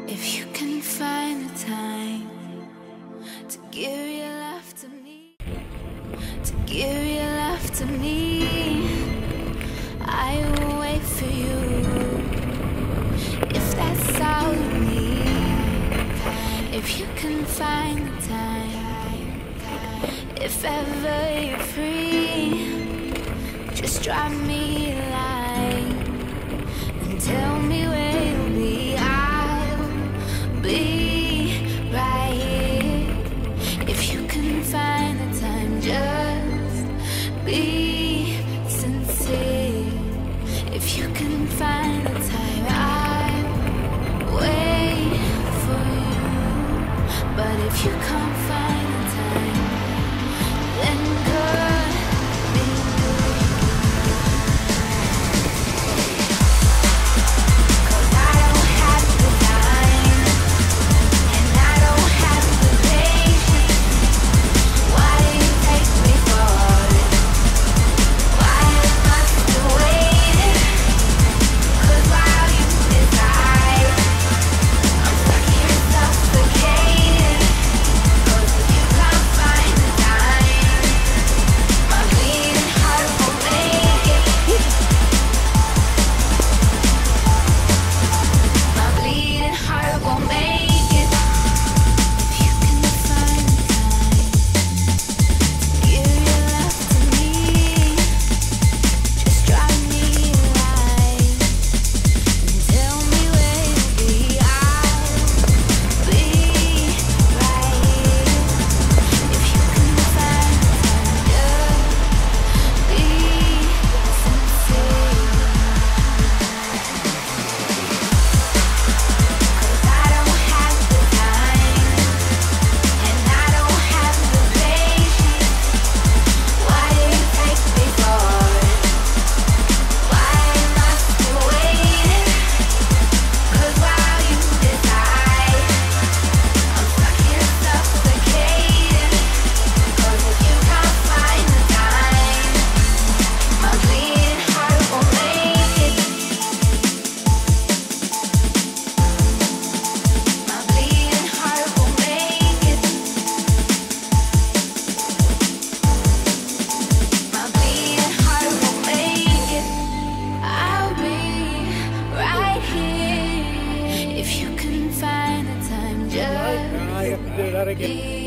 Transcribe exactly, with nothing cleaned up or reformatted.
If you can find the time to give your love to me, to give your love to me, I will wait for you. If that's all you need, if you can find the time, if ever you're free, just drop me a line and tell me where you'll be. I'll be right here. If you can find the time, just be sincere. If you can find the time, I'll wait for you. But if you can't find the time, then good be good. 'Cause I don't have the time, and I don't have the patience. Why do you take me for it? Why am I still waiting? 'Cause while you decide, I'm stuck here suffocating. 'Cause if you can't find the time, my bleeding heart won't make it. My bleeding heart won't make it. If you can find the time to give your love to me, just drop me a line and tell me where you'll be. I'll be right here. If you can find the time, just be sincere. 'Cause I don't have the time, and I don't have the patience. Why do you take me for it? Why am I still waiting? 'Cause while you decide, I'm stuck here suffocating. 'Cause if you can't find the time, my bleeding heart won't make it. My bleeding heart won't make it. My bleeding heart won't make it. I'll be right here. If you can find the time, just I have to do that again. be